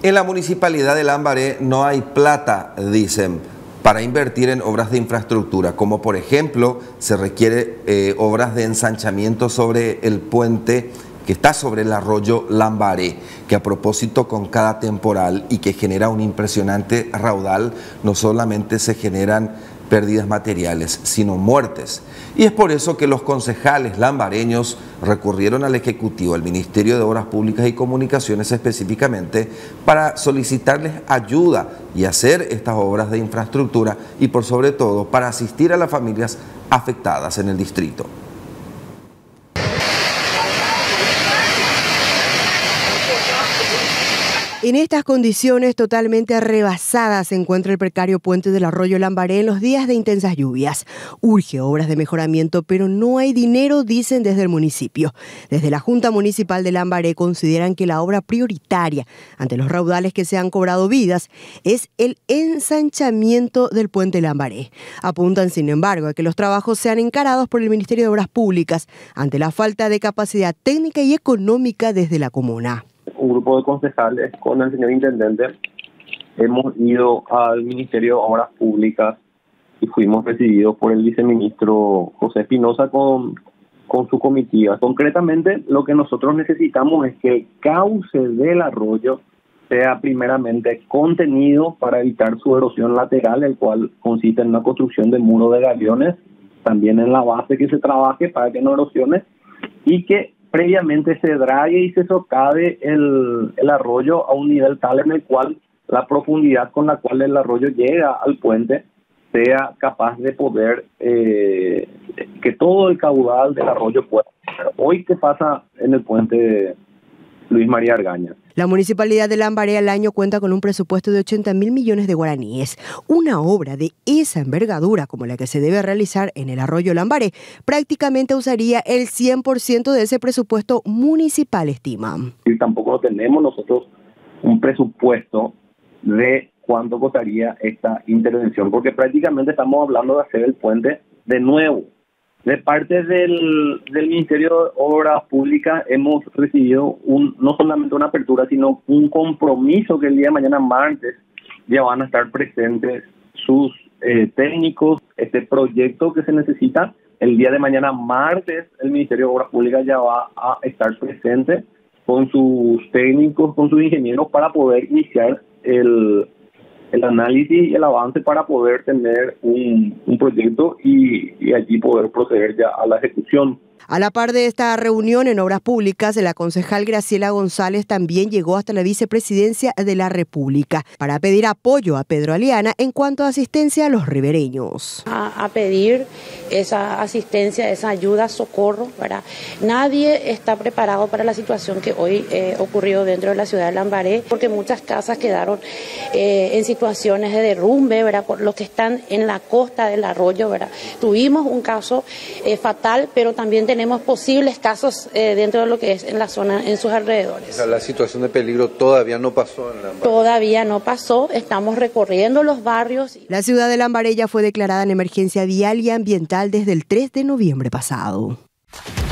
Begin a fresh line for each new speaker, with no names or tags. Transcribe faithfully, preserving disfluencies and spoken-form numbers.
En la municipalidad de Lambaré no hay plata, dicen, para invertir en obras de infraestructura, como por ejemplo se requiere eh, obras de ensanchamiento sobre el puente que está sobre el arroyo Lambaré, que a propósito con cada temporal y que genera un impresionante raudal, no solamente se generan pérdidas materiales, sino muertes. Y es por eso que los concejales lambareños recurrieron al Ejecutivo, al Ministerio de Obras Públicas y Comunicaciones específicamente, para solicitarles ayuda y hacer estas obras de infraestructura y por sobre todo para asistir a las familias afectadas en el distrito.
En estas condiciones totalmente rebasadas se encuentra el precario puente del arroyo Lambaré en los días de intensas lluvias. Urge obras de mejoramiento, pero no hay dinero, dicen desde el municipio. Desde la Junta Municipal de Lambaré consideran que la obra prioritaria, ante los raudales que se han cobrado vidas, es el ensanchamiento del puente Lambaré. Apuntan, sin embargo, a que los trabajos sean encarados por el Ministerio de Obras Públicas ante la falta de capacidad técnica y económica desde la comuna.
Un grupo de concejales con el señor intendente hemos ido al Ministerio de Obras Públicas y fuimos recibidos por el viceministro José Espinosa con, con su comitiva. Concretamente, lo que nosotros necesitamos es que el cauce del arroyo sea primeramente contenido para evitar su erosión lateral, el cual consiste en una construcción de muro de galeones, también en la base que se trabaje para que no erosione, y que previamente se drague y se socave el, el arroyo a un nivel tal en el cual la profundidad con la cual el arroyo llega al puente sea capaz de poder, eh, que todo el caudal del arroyo pueda. Hoy, ¿qué pasa en el puente Luis María Argaña?
La Municipalidad de Lambaré al año cuenta con un presupuesto de ochenta mil millones de guaraníes. Una obra de esa envergadura como la que se debe realizar en el arroyo Lambaré prácticamente usaría el cien por ciento de ese presupuesto municipal, estiman.
Y tampoco tenemos nosotros un presupuesto de cuánto costaría esta intervención, porque prácticamente estamos hablando de hacer el puente de nuevo. De parte del, del Ministerio de Obras Públicas hemos recibido un, no solamente una apertura, sino un compromiso que el día de mañana martes ya van a estar presentes sus eh, técnicos. Este proyecto que se necesita, el día de mañana martes el Ministerio de Obras Públicas ya va a estar presente con sus técnicos, con sus ingenieros para poder iniciar el... el análisis y el avance para poder tener un, un proyecto y, y allí poder proceder ya a la ejecución.
A la par de esta reunión en Obras Públicas, la concejal Graciela González también llegó hasta la Vicepresidencia de la República para pedir apoyo a Pedro Aliana en cuanto a asistencia a los ribereños.
A, a pedir esa asistencia, esa ayuda, socorro, ¿verdad? Nadie está preparado para la situación que hoy eh, ocurrió dentro de la ciudad de Lambaré, porque muchas casas quedaron eh, en situaciones de derrumbe, ¿verdad? Por los que están en la costa del arroyo, ¿verdad? Tuvimos un caso eh, fatal, pero también tenemos posibles casos eh, dentro de lo que es en la zona, en sus alrededores.
O sea, la situación de peligro todavía no pasó en Lambaré.
Todavía no pasó, estamos recorriendo los barrios.
La ciudad de Lambaré ya fue declarada en emergencia vial y ambiental desde el tres de noviembre pasado.